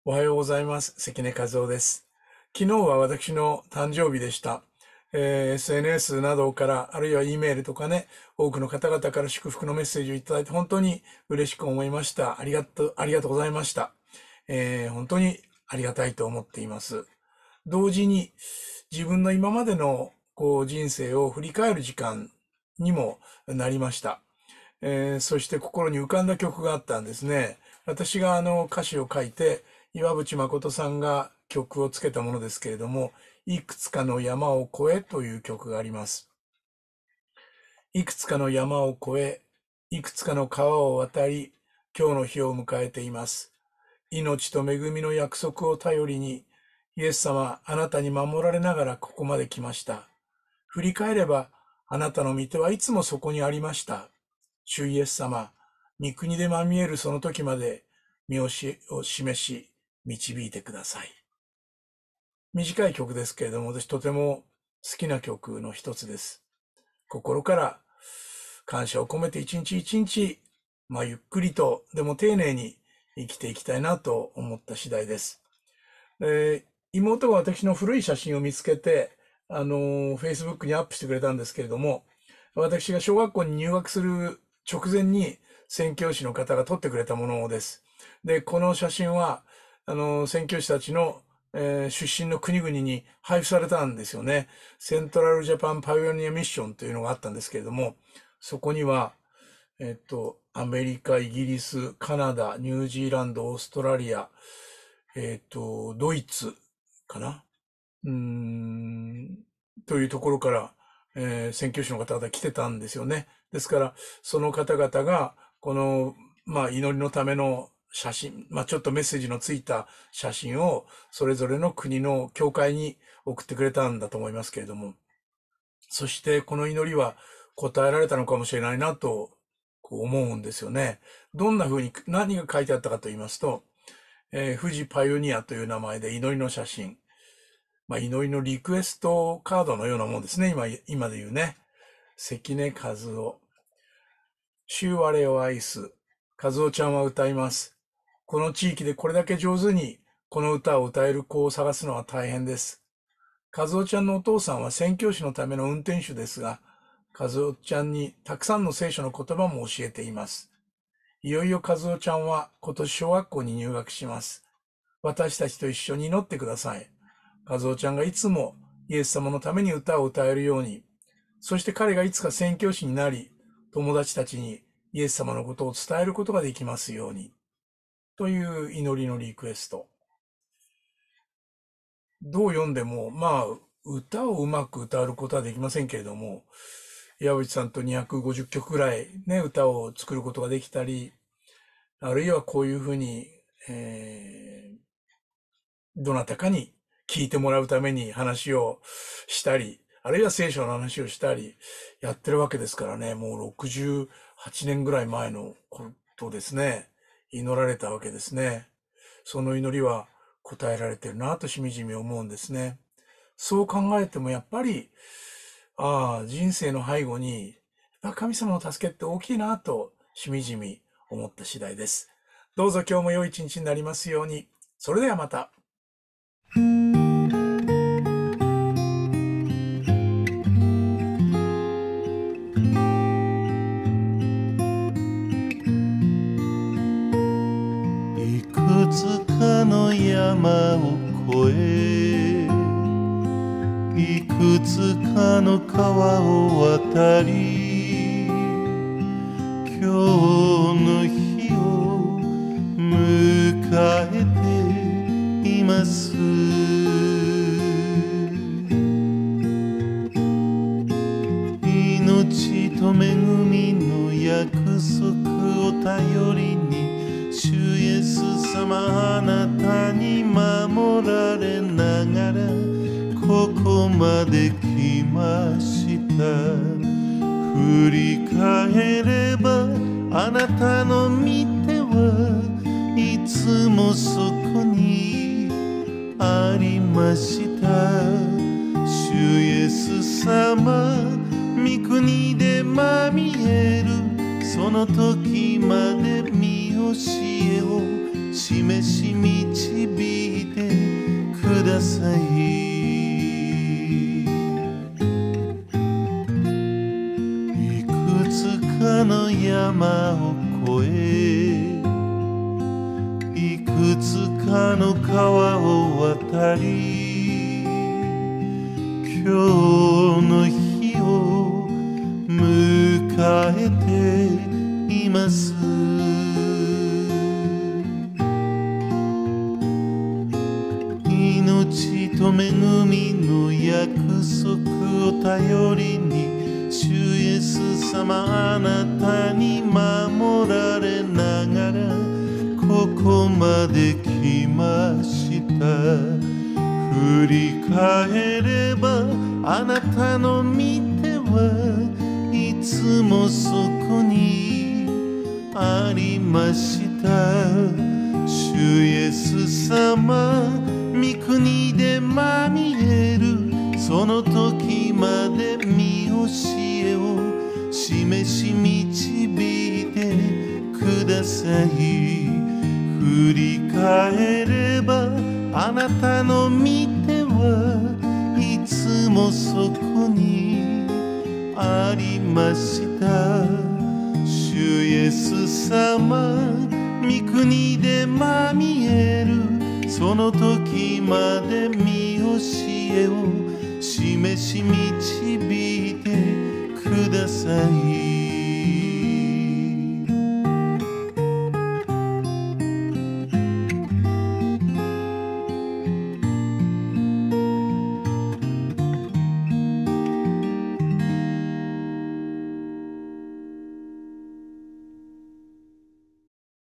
おはようございます。関根和夫です。昨日は私の誕生日でした。SNS などから、あるいは E メールとかね、多くの方々から祝福のメッセージをいただいて本当に嬉しく思いました。ありがとうございました。本当にありがたいと思っています。同時に自分の今までの人生を振り返る時間にもなりました。そして心に浮かんだ曲があったんですね。私が歌詞を書いて、岩渕誠さんが曲をつけたものですけれども、いくつかの山を越えという曲があります。いくつかの山を越え、いくつかの川を渡り、今日の日を迎えています。命と恵みの約束を頼りに、イエス様、あなたに守られながらここまで来ました。振り返れば、あなたの御手はいつもそこにありました。主イエス様、御国でまみえるその時まで身を示し、導いてください。短い曲ですけれども、私とても好きな曲の一つです。心から感謝を込めて一日一日、ゆっくりと、でも丁寧に生きていきたいなと思った次第です。妹が私の古い写真を見つけて、Facebook にアップしてくれたんですけれども、私が小学校に入学する直前に宣教師の方が撮ってくれたものです。で、この写真は、宣教師たちの、出身の国々に配布されたんですよね。セントラルジャパンパイオニアミッションというのがあったんですけれども、そこには、アメリカ、イギリス、カナダ、ニュージーランド、オーストラリア、ドイツかなというところから、宣教師の方々来てたんですよね。ですから、その方々が、この、祈りのための写真、ちょっとメッセージのついた写真を、それぞれの国の教会に送ってくれたんだと思いますけれども、そしてこの祈りは答えられたのかもしれないなと、思うんですよね。どんな風に、何が書いてあったかと言いますと、富士パイオニアという名前で祈りの写真、祈りのリクエストカードのようなもんですね。今で言うね。関根和夫。主我を愛す。和夫ちゃんは歌います。この地域でこれだけ上手にこの歌を歌える子を探すのは大変です。和夫ちゃんのお父さんは宣教師のための運転手ですが、和夫ちゃんにたくさんの聖書の言葉も教えています。いよいよ和夫ちゃんは今年小学校に入学します。私たちと一緒に祈ってください。和夫ちゃんがいつもイエス様のために歌を歌えるように、そして彼がいつか宣教師になり、友達たちにイエス様のことを伝えることができますように、という祈りのリクエスト。どう読んでも、歌をうまく歌うことはできませんけれども、岩渕さんと250曲ぐらいね、歌を作ることができたり、あるいはこういうふうに、どなたかに聞いてもらうために話をしたり、あるいは聖書の話をしたり、やってるわけですからね、もう68年ぐらい前のことですね。祈られたわけですね。その祈りは答えられてるなとしみじみ思うんですね。そう考えてもやっぱり、人生の背後に、神様の助けって大きいなとしみじみ思った次第です。どうぞ今日も良い一日になりますように。それではまた。 いくつかの山を越え、いくつかの川を渡り、今日の日を迎えています。命と恵みの約束を頼りに、主イエス様あなたに守られながらここまで来ました。振り返ればあなたの御手はいつもそこにありました。主イエス様、御国でまみえるその時まで見教えを示し導ださい。いくつかの山を越え、いくつかの川を渡り、今日の日を迎えています。命と恵みの約束を頼りに、主イエス様あなたに守られながらここまで来ました。振り返ればあなたの御手はいつもそこにありました。主イエス様、御国でまみえるその時まで御教えを示し導いてください。振り返ればあなたの御手はいつもそこにありました。主イエス様、御国でまみえるその時まで御教えを示し導いてください。